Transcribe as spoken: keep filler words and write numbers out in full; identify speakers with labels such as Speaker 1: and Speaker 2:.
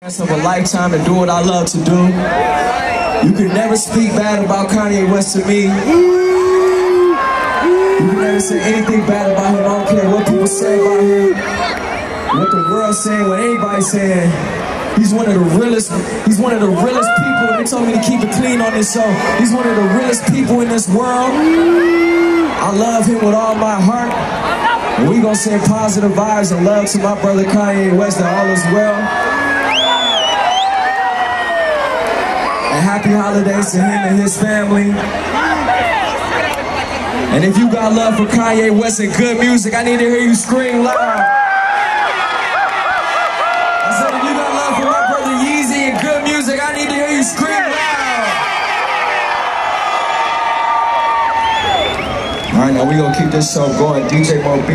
Speaker 1: Of a lifetime and do what I love to do. You can never speak bad about Kanye West to me. You can never say anything bad about him. I don't care what people say about him, what the world's saying, what anybody's saying. He's one of the realest, he's one of the realest people. They told me to keep it clean on this show. He's one of the realest people in this world. I love him with all my heart. And we gonna send positive vibes and love to my brother Kanye West, and all is well. And happy holidays to him and his family. And if you got love for Kanye West and good music, I need to hear you scream loud. I said if you got love for my brother Yeezy and good music, I need to hear you scream loud. All right, now we gonna keep this show going. D J Mo B.